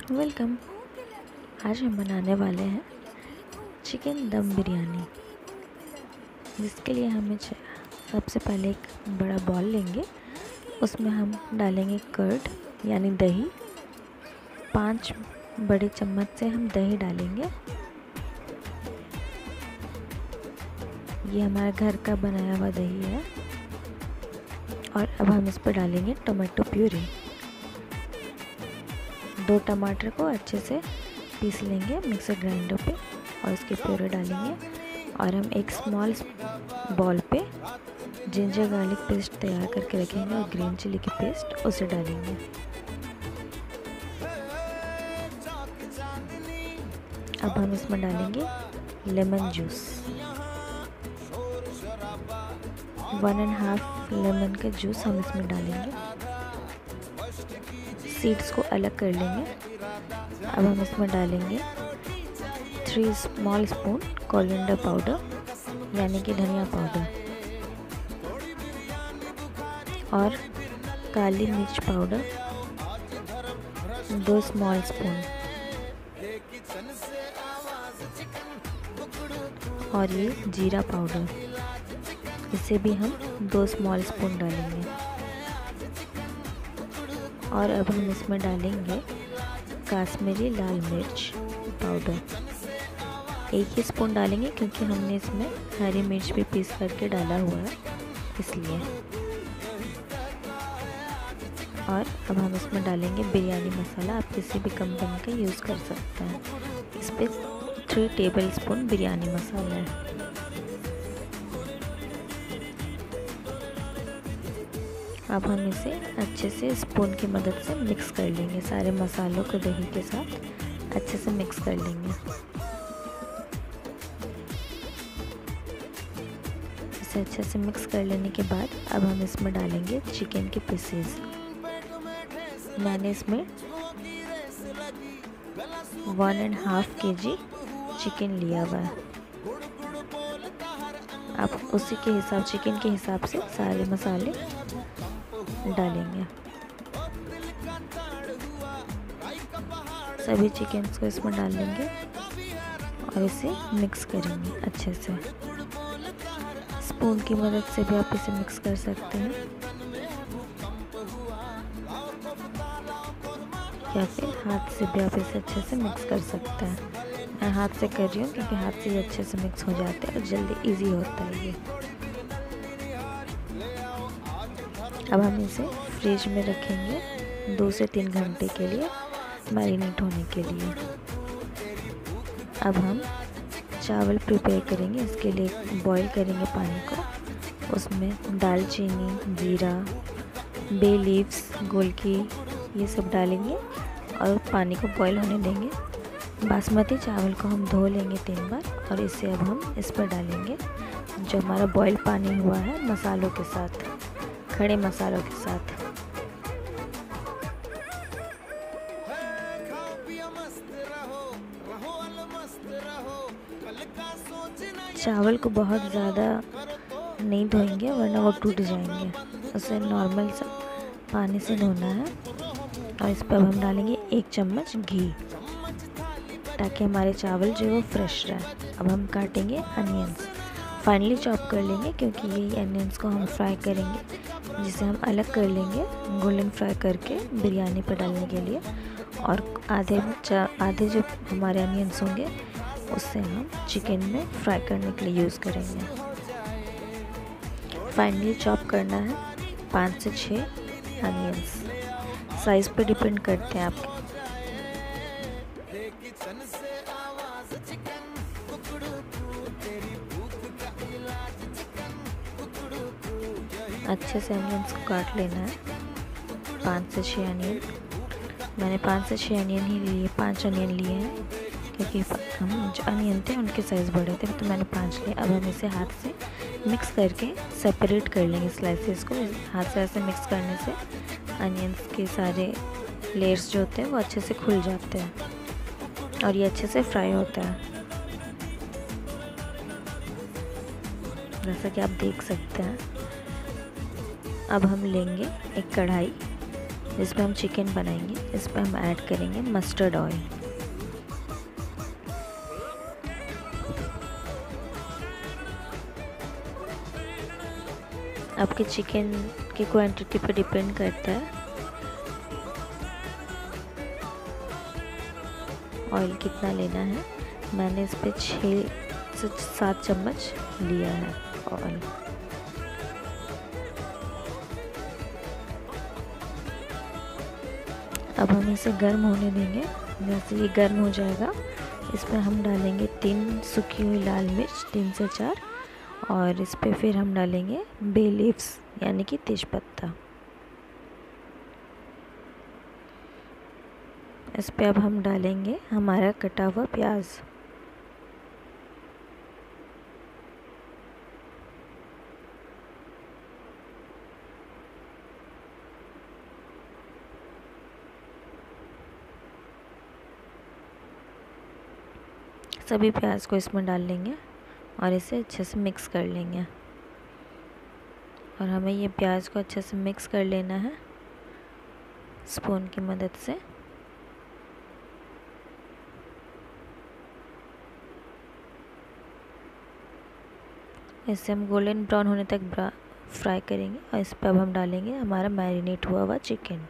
Welcome. आज हम बनाने वाले हैं चिकन दम बिरयानी। जिसके लिए हमें सबसे पहले एक बड़ा बॉल लेंगे। उसमें हम डालेंगे कर्ड यानी दही। 5 बड़े चम्मच से हम दही डालेंगे। ये हमारा घर का बनाया हुआ दही है। और अब हम इस पर डालेंगे टमाटो प्यूरी। 2 टमाटर को अच्छे से पीस लेंगे मिक्सर ग्राइंडर पे और उसके प्यूरी डालेंगे। और हम एक स्मॉल बॉल पे जिंजर गार्लिक पेस्ट तैयार करके रखेंगे और ग्रीन चिली की पेस्ट उसे डालेंगे। अब हम इसमें डालेंगे लेमन जूस। 1.5 लेमन का जूस हम इसमें डालेंगे। सीड्स को अलग कर लेंगे। अब हम इसमें डालेंगे 3 स्मॉल स्पून कोरिएंडर पाउडर यानी कि धनिया पाउडर और काली मिर्च पाउडर 2 स्मॉल स्पून और ये जीरा पाउडर, इसे भी हम 2 स्मॉल स्पून डालेंगे। और अब हम इसमें डालेंगे कश्मीरी लाल मिर्च पाउडर। 1 ही स्पून डालेंगे क्योंकि हमने इसमें हरी मिर्च भी पीस करके डाला हुआ है, इसलिए। और अब हम इसमें डालेंगे बिरयानी मसाला। आप किसी भी कंपनी का यूज़ कर सकते हैं। इस पर 3 टेबल स्पून बिरयानी मसाला है। अब हम इसे अच्छे से स्पून की मदद से मिक्स कर लेंगे। सारे मसालों को दही के साथ अच्छे से मिक्स कर लेंगे। इसे अच्छे से मिक्स कर लेने के बाद अब हम इसमें डालेंगे चिकन के पीसेस। मैंने इसमें 1.5 kg चिकन लिया हुआ है। आप उसी के हिसाब चिकन के हिसाब से सारे मसाले डालेंगे। सभी चिकन्स को इसमें डाल लेंगे और इसे मिक्स करेंगे अच्छे से। स्पून की मदद से भी आप इसे मिक्स कर सकते हैं या फिर हाथ से भी आप इसे अच्छे से मिक्स कर सकते हैं। मैं हाथ से कर रही हूँ क्योंकि हाथ से ही अच्छे से मिक्स हो जाते हैं और जल्दी इजी होता है ये। अब हम इसे फ्रिज में रखेंगे 2 से 3 घंटे के लिए मैरिनेट होने के लिए। अब हम चावल प्रिपेयर करेंगे। इसके लिए बॉईल करेंगे पानी को। उसमें दालचीनी, जीरा, बे लीव्स, गोलकी ये सब डालेंगे और पानी को बॉईल होने देंगे। बासमती चावल को हम धो लेंगे 3 बार और इसे अब हम इस पर डालेंगे जो हमारा बॉईल पानी हुआ है मसालों के साथ, खड़े मसालों के साथ। चावल को बहुत ज़्यादा नहीं धोएंगे वरना वो टूट जाएंगे। उसे नॉर्मल सा पानी से धोना है। और इस पर हम डालेंगे 1 चम्मच घी ताकि हमारे चावल जो है वो फ्रेश रहे। अब हम काटेंगे अनियंस, फाइनली चॉप कर लेंगे क्योंकि ये अनियंस को हम फ्राई करेंगे, जिसे हम अलग कर लेंगे गोल्डन फ्राई करके बिरयानी पर डालने के लिए। और आधे जो हमारे अनियंस होंगे उससे हम चिकन में फ्राई करने के लिए यूज़ करेंगे। फाइनली चॉप करना है 5 से 6 अनियंस। साइज़ पे डिपेंड करते हैं आपके। अच्छे से अनियंस को काट लेना है। 5 से 6 अनियन, मैंने 5 से 6 अनियन ही लिए, 5 अनियन लिए हैं क्योंकि हम जो अनियन थे उनके साइज़ बड़े थे तो मैंने 5 लिए। अब हम इसे हाथ से मिक्स करके सेपरेट कर लेंगे स्लाइसेस को। हाथ से ऐसे मिक्स करने से अनियंस के सारे लेयर्स जो होते हैं वो अच्छे से खुल जाते हैं और ये अच्छे से फ्राई होता है। जैसा कि आप देख सकते हैं। अब हम लेंगे एक कढ़ाई जिस पे हम चिकन बनाएंगे, इस पे हम ऐड करेंगे मस्टर्ड ऑयल। आपके चिकन की क्वांटिटी पर डिपेंड करता है ऑयल कितना लेना है। मैंने इस पे 6 से 7 चम्मच लिया है ऑयल। अब हम इसे गर्म होने देंगे। जैसे ये गर्म हो जाएगा, इस पर हम डालेंगे 3 सूखी हुई लाल मिर्च, 3 से 4, और इस पे फिर हम डालेंगे बे लीव्स यानी कि तेज़पत्ता। इस पे अब हम डालेंगे हमारा कटा हुआ प्याज। सभी प्याज को इसमें डाल लेंगे और इसे अच्छे से मिक्स कर लेंगे। और हमें ये प्याज को अच्छे से मिक्स कर लेना है स्पून की मदद से। इसे हम गोल्डन ब्राउन होने तक फ्राई करेंगे। और इस पर अब हम डालेंगे हमारा मैरिनेट हुआ हुआ चिकन।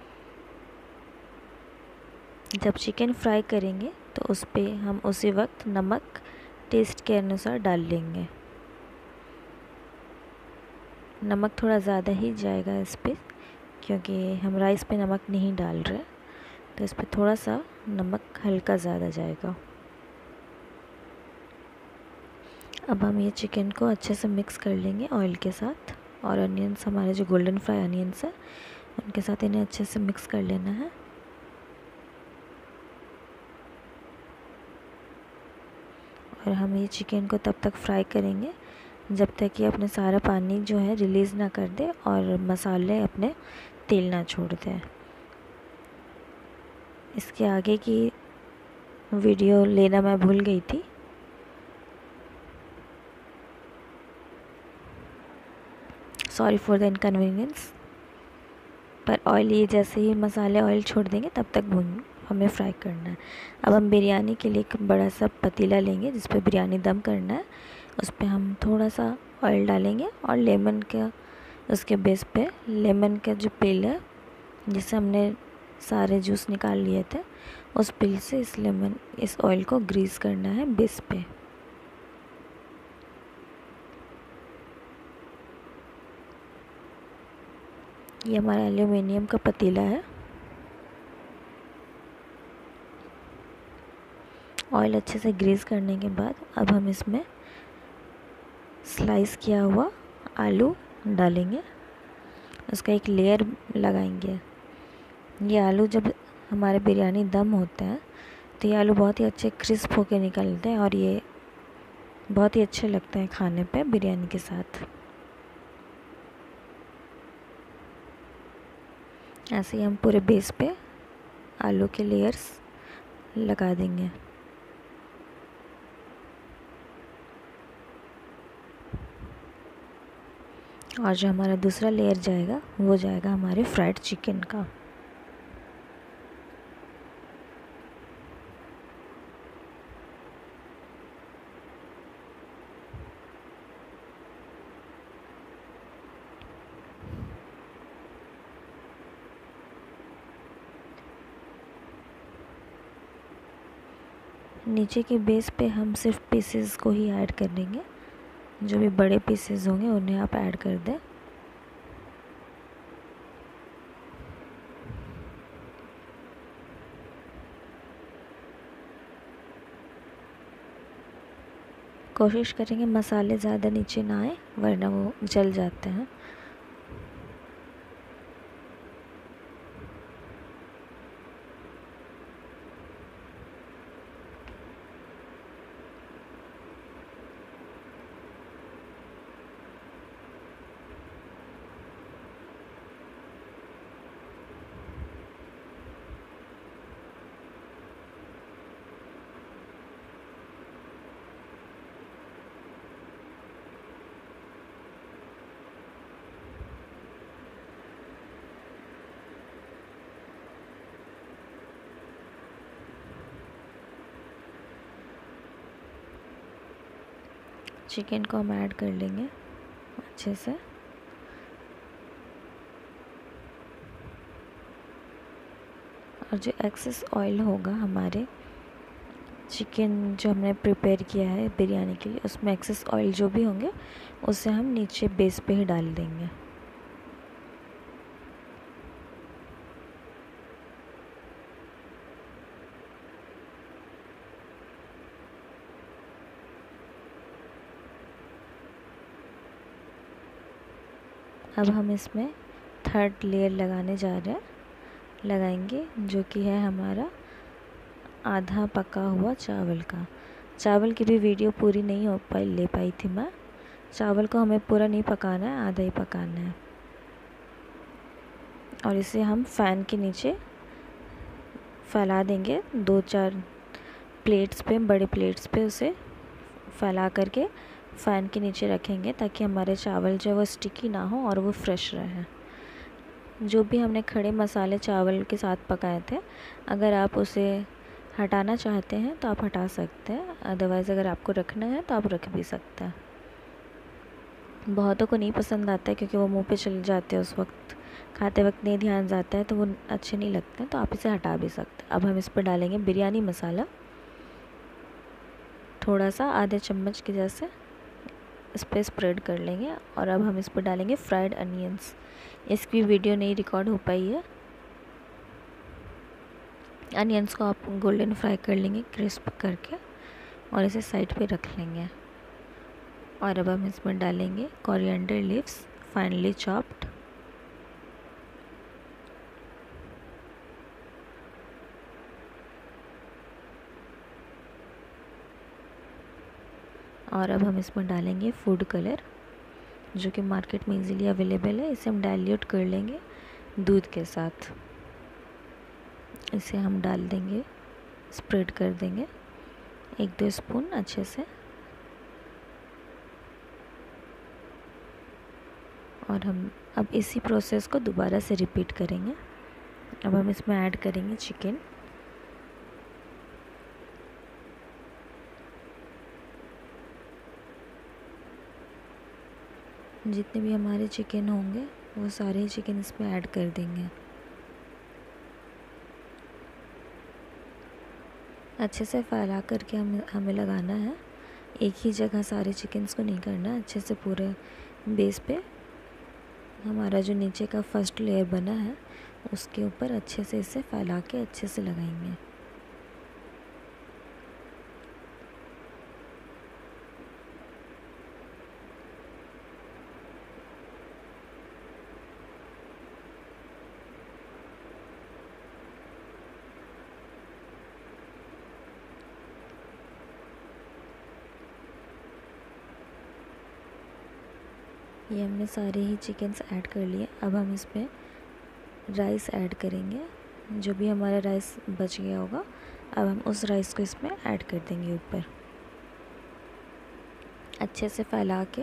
जब चिकन फ्राई करेंगे तो उस पर हम उसी वक्त नमक टेस्ट के अनुसार डाल लेंगे। नमक थोड़ा ज़्यादा ही जाएगा इस पर, क्योंकि हम राइस पे नमक नहीं डाल रहे, तो इस पर थोड़ा सा नमक हल्का ज़्यादा जाएगा। अब हम ये चिकन को अच्छे से मिक्स कर लेंगे ऑयल के साथ, और अनियंस, हमारे जो गोल्डन फ्राई अनियंस है उनके साथ इन्हें अच्छे से मिक्स कर लेना है। और हम ये चिकन को तब तक फ्राई करेंगे जब तक कि अपने सारा पानी जो है रिलीज़ ना कर दे और मसाले अपने तेल ना छोड़ दें। इसके आगे की वीडियो लेना मैं भूल गई थी। Sorry for the inconvenience. पर ऑयल, ये जैसे ही मसाले ऑयल छोड़ देंगे तब तक हमें फ्राई करना है। अब हम बिरयानी के लिए एक बड़ा सा पतीला लेंगे जिस पे बिरयानी दम करना है। उस पर हम थोड़ा सा ऑयल डालेंगे और लेमन का, उसके बेस पे लेमन का जो पिल है जिससे हमने सारे जूस निकाल लिए थे, उस पिल से इस ऑयल को ग्रीस करना है बेस पे। ये हमारा एल्यूमिनियम का पतीला है। ऑयल अच्छे से ग्रीस करने के बाद अब हम इसमें स्लाइस किया हुआ आलू डालेंगे, उसका एक लेयर लगाएंगे। ये आलू जब हमारे बिरयानी दम होते हैं तो ये आलू बहुत ही अच्छे क्रिस्प होके निकलते हैं और ये बहुत ही अच्छे लगते हैं खाने पे बिरयानी के साथ। ऐसे ही हम पूरे बेस पे आलू के लेयर्स लगा देंगे। और जो हमारा दूसरा लेयर जाएगा वो जाएगा हमारे फ्राइड चिकन का। नीचे के बेस पे हम सिर्फ पीसेस को ही ऐड कर देंगे। जो भी बड़े पीसेस होंगे उन्हें आप ऐड कर दें। कोशिश करेंगे मसाले ज़्यादा नीचे ना आए वरना वो जल जाते हैं। चिकन को हम ऐड कर लेंगे अच्छे से। और जो एक्सेस ऑयल होगा हमारे चिकन जो हमने प्रिपेयर किया है बिरयानी के लिए, उसमें एक्सेस ऑयल जो भी होंगे उसे हम नीचे बेस पे ही डाल देंगे। अब हम इसमें थर्ड लेयर लगाने जा रहे हैं, लगाएंगे, जो कि है हमारा आधा पका हुआ चावल का। चावल की भी वीडियो पूरी नहीं ले पाई थी मैं। चावल को हमें पूरा नहीं पकाना है, आधा ही पकाना है। और इसे हम फ़ैन के नीचे फैला देंगे 2-4 प्लेट्स पे, बड़े प्लेट्स पे उसे फैला करके फ़ैन के नीचे रखेंगे, ताकि हमारे चावल जो है वो स्टिकी ना हो और वो फ्रेश रहे। जो भी हमने खड़े मसाले चावल के साथ पकाए थे, अगर आप उसे हटाना चाहते हैं तो आप हटा सकते हैं, अदरवाइज़ अगर आपको रखना है तो आप रख भी सकते हैं। बहुतों को नहीं पसंद आता है क्योंकि वो मुंह पे चले जाते हैं, उस वक्त खाते वक्त नहीं ध्यान जाता है तो वो अच्छे नहीं लगते हैं, तो आप इसे हटा भी सकते हैं। अब हम इस पर डालेंगे बिरयानी मसाला, थोड़ा सा आधे चम्मच के जैसे इस पर स्प्रेड कर लेंगे। और अब हम इस पर डालेंगे फ्राइड अनियंस। इसकी वीडियो नहीं रिकॉर्ड हो पाई है। अनियंस को आप गोल्डन फ्राई कर लेंगे क्रिस्प करके, और इसे साइड पे रख लेंगे। और अब हम इसमें डालेंगे कोरिएंडर लीव्स फाइनली चॉप्ड। और अब हम इसमें डालेंगे फूड कलर, जो कि मार्केट में इजीली अवेलेबल है। इसे हम डाइल्यूट कर लेंगे दूध के साथ। इसे हम डाल देंगे, स्प्रेड कर देंगे 1-2 स्पून अच्छे से। और हम अब इसी प्रोसेस को दोबारा से रिपीट करेंगे। अब हम इसमें ऐड करेंगे चिकन। जितने भी हमारे चिकन होंगे वो सारे चिकन इसमें ऐड कर देंगे। अच्छे से फैला करके हमें लगाना है, एक ही जगह सारे चिकन्स को नहीं करना। अच्छे से पूरे बेस पे हमारा जो नीचे का फर्स्ट लेयर बना है उसके ऊपर अच्छे से इसे फैला के अच्छे से लगाएंगे। ये हमने सारे ही चिकन्स ऐड कर लिए। अब हम इसमें राइस ऐड करेंगे, जो भी हमारा राइस बच गया होगा। अब हम उस राइस को इसमें ऐड कर देंगे ऊपर, अच्छे से फैला के।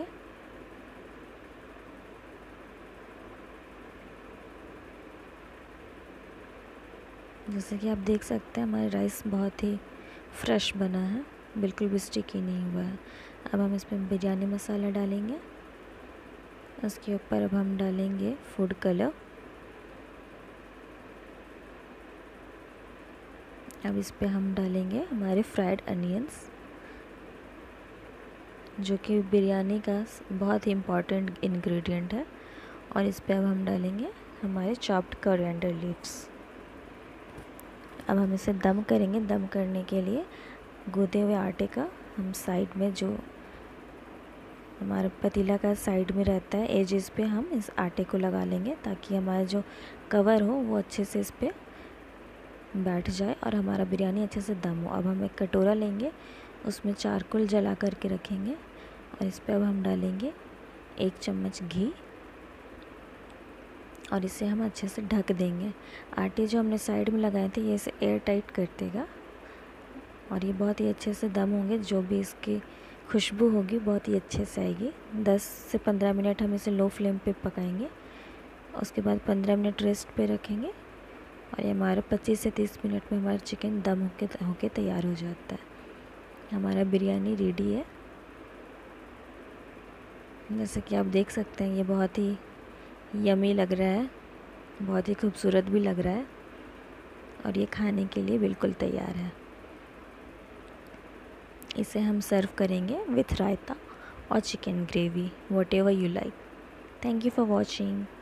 जैसे कि आप देख सकते हैं हमारा राइस बहुत ही फ्रेश बना है, बिल्कुल भी स्टिकी नहीं हुआ है। अब हम इसमें बिरयानी मसाला डालेंगे, उसके ऊपर अब हम डालेंगे फूड कलर। अब इस पे हम डालेंगे हमारे फ्राइड अनियंस, जो कि बिरयानी का बहुत ही इम्पॉर्टेंट इंग्रेडिएंट है। और इस पे अब हम डालेंगे हमारे चॉप्ड कोरिएंडर लीव्स। अब हम इसे दम करेंगे। दम करने के लिए गूंदे हुए आटे का हम साइड में, जो हमारा पतीला का साइड में रहता है एजेस पे, हम इस आटे को लगा लेंगे, ताकि हमारा जो कवर हो वो अच्छे से इस पे बैठ जाए और हमारा बिरयानी अच्छे से दम हो। अब हम एक कटोरा लेंगे, उसमें चारकोल जला करके रखेंगे, और इस पे अब हम डालेंगे 1 चम्मच घी, और इसे हम अच्छे से ढक देंगे। आटे जो हमने साइड में लगाए थे ये इसे एयर टाइट कर देगा, और ये बहुत ही अच्छे से दम होंगे। जो भी इसकी खुशबू होगी बहुत ही अच्छे से आएगी। 10 से 15 मिनट हम इसे लो फ्लेम पे पकाएंगे, उसके बाद 15 मिनट रेस्ट पे रखेंगे, और ये हमारा 25 से 30 मिनट में हमारा चिकन दम होके तैयार हो जाता है। हमारा बिरयानी रेडी है। जैसे कि आप देख सकते हैं ये बहुत ही यमी लग रहा है, बहुत ही खूबसूरत भी लग रहा है और ये खाने के लिए बिल्कुल तैयार है। इसे हम सर्व करेंगे विथ रायता और chicken gravy, whatever you like. Thank you for watching.